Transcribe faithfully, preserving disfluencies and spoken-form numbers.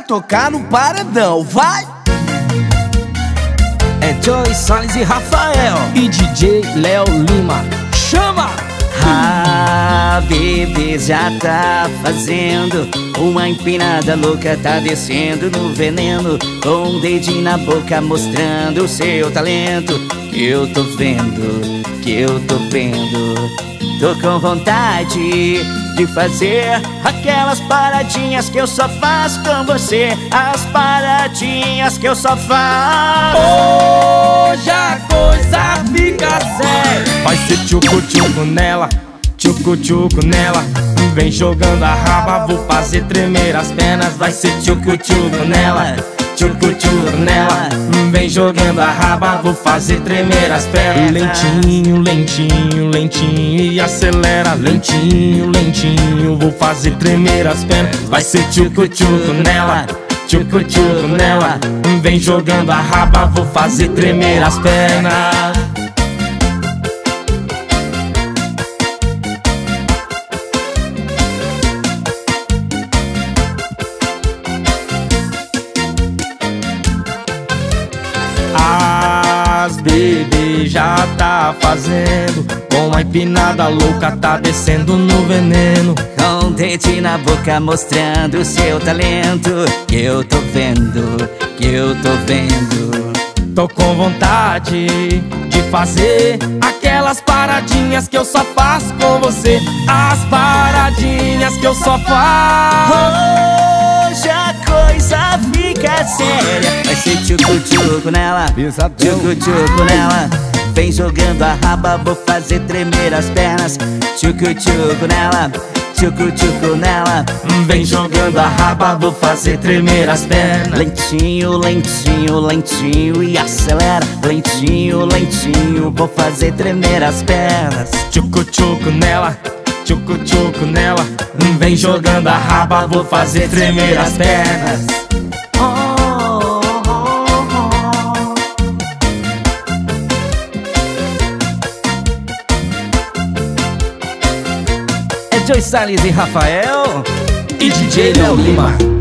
tocar no paredão, vai! É Joy Salles e Rafael e D J Léo Lima. Chama! A bebê já tá fazendo uma empinada louca, tá descendo no veneno, com um dedinho na boca mostrando o seu talento. Que eu tô vendo, que eu tô vendo. Tô com vontade de fazer aquelas paradinhas que eu só faço com você. As paradinhas que eu só faço. Hoje a coisa fica séria. Vai ser tchucu-tchucu nela, tchucu-tchucu nela. Vem jogando a raba, vou fazer tremer as pernas. Vai ser tchucu-tchucu nela, tchucu-tchucu nela. Vem jogando a raba, vou fazer tremer as pernas. Lentinho, lentinho, lentinho e acelera. Lentinho, lentinho, vou fazer tremer as pernas. Vai ser tchucu-tchucu nela, tchucu-tchucu nela. Vem jogando a raba, vou fazer tremer as pernas. As bebê já tá fazendo, com a empinada louca tá descendo no veneno, com um dedinho na boca mostrando o seu talento. Que eu tô vendo, que eu tô vendo. Tô com vontade de fazer aquelas paradinhas que eu só faço com você. As paradinhas que eu só faço. Hoje a coisa fica séria. Vai ser tchucu-tchucu nela, tchucu-tchucu nela. Vem jogando a raba, vou fazer tremer as pernas. Tchucu-tchucu nela, tchucu-tchucu nela. Vem jogando a raba, vou fazer tremer as pernas. Lentinho, lentinho, lentinho e acelera. Lentinho, lentinho, vou fazer tremer as pernas. Tchucu-tchucu nela, tchucu-tchucu nela. Vem jogando a raba, vou fazer tremer as pernas. É Joy Salles e Rafael e D J Léo Lima.